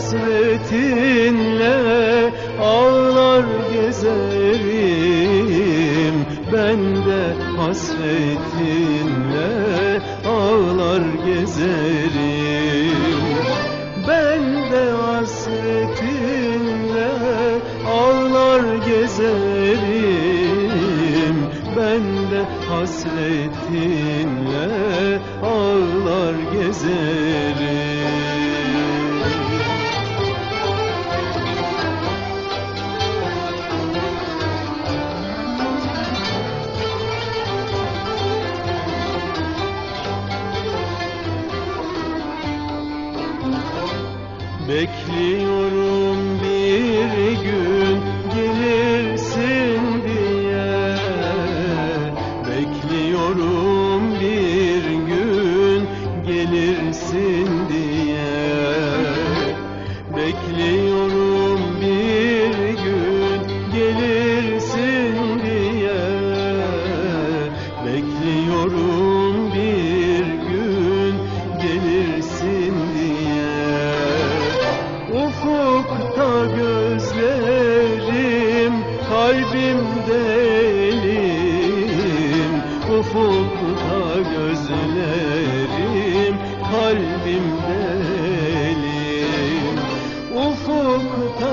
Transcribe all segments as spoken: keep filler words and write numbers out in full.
hasretinle ağlar gezerim, ben de hasretinle ağlar gezerim. Ben de hasretinle ağlar gezerim, ben de hasretinle ağlar gezerim. Bekliyorum bir gün gelirsin diye, bekliyorum bir gün gelirsin diye, bekliyorum bir gün gelirsin diye, bekliyorum bir gün gelirsin diye. Ufukta gözlerim, kalbimde elim. Ufukta gözlerim, kalbimde elim. Ufukta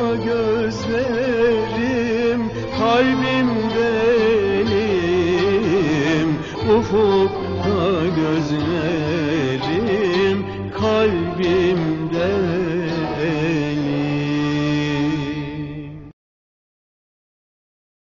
gözlerim, kalbimde elim. Ufuk